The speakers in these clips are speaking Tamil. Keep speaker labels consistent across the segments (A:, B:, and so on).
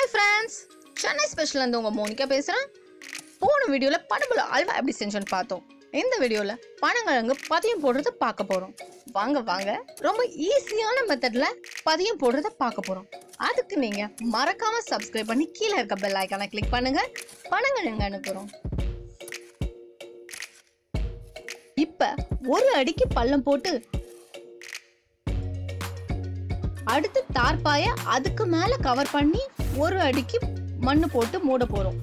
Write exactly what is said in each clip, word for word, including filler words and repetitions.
A: ஹாய் ஃப்ரெண்ட்ஸ், சென்னை ஸ்பெஷல்லேருந்து உங்கள் மோனிகா பேசுகிறேன். போன வீடியோவில் பனம்பழ அல்வா எப்படி செஞ்சோன்னு பார்த்தோம். இந்த வீடியோவில் பனங்கிழங்கு பதியம் போடுறத பார்க்க போகிறோம். வாங்க வாங்க ரொம்ப ஈஸியான மெத்தடில் பதியம் போடுறத பார்க்க போகிறோம். அதுக்கு நீங்கள் மறக்காமல் சப்ஸ்கிரைப் பண்ணி கீழே இருக்க பெல் ஐக்கானை கிளிக் பண்ணுங்கள். பனங்கிழங்கு அனுப்புகிறோம். இப்போ ஒரு அடிக்கு பள்ளம் போட்டு அடுத்து தார்பாய அதுக்கு மேல கவர் பண்ணி ஒரு அடிக்கு மண்ணு போட்டு மூட போறோம்.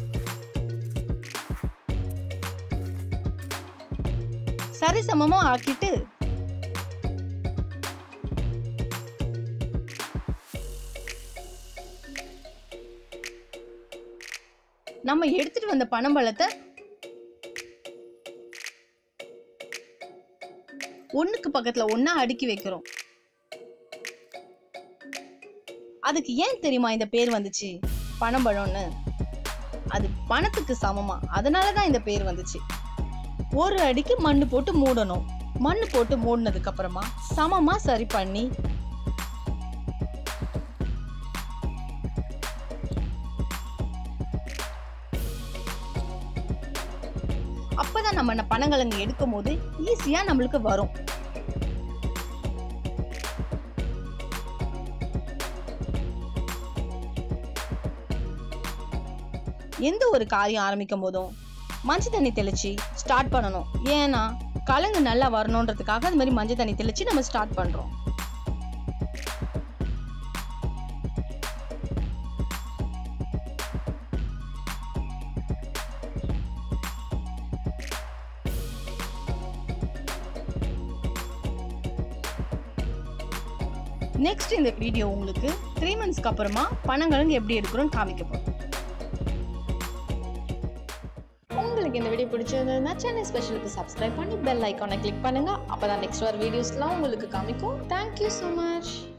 A: சரிசமமா ஆக்கிட்டு நம்ம எடுத்துட்டு வந்த பனம்பழத்தை ஒண்ணுக்கு பக்கத்துல ஒன்னா அடுக்கி வைக்கிறோம். அதுக்கு ஏன் தெரியுமா இந்த பேர் வந்துச்சு பனம்பழம்னு? அது பணத்துக்கு சமமா, அதனாலதான் இந்த பேர் வந்துச்சு. ஒரு அடிக்கு மண்ணு போட்டு மூடணும். மண்ணு போட்டு மூடினதுக்கு அப்புறமா சமமா சரி பண்ணி அப்பதான் நம்ம பனங்கிழங்கு எடுக்கும் போது ஈஸியா நம்மளுக்கு வரும். எந்த ஒரு காரியம் ஆரம்பிக்கும் போதும் மஞ்சள் தண்ணி தெளிச்சு ஸ்டார்ட் பண்ணணும். ஏன்னா கலங்கு நல்லா வரணுன்றதுக்காக அது மாதிரி மஞ்சள் தண்ணி தெளிச்சு நம்ம ஸ்டார்ட் பண்றோம். நெக்ஸ்ட் இந்த வீடியோ உங்களுக்கு த்ரீ மந்த்ஸ்க்கு அப்புறமா பனங்கிழங்கு எப்படி எடுக்கிறோம்னு காமிக்க போறோம். உங்களுக்கு இந்த வீடியோ பிடிச்சிருந்ததுன்னா சென்னை ஸ்பெஷலுக்கு சப்ஸ்கிரைப் பண்ணி பெல் ஐக்கானை கிளிக் பண்ணுங்க. அப்பதான் நெக்ஸ்ட் வர வீடியோஸ்லாம் உங்களுக்கு காமிக்கும். Thank you so much.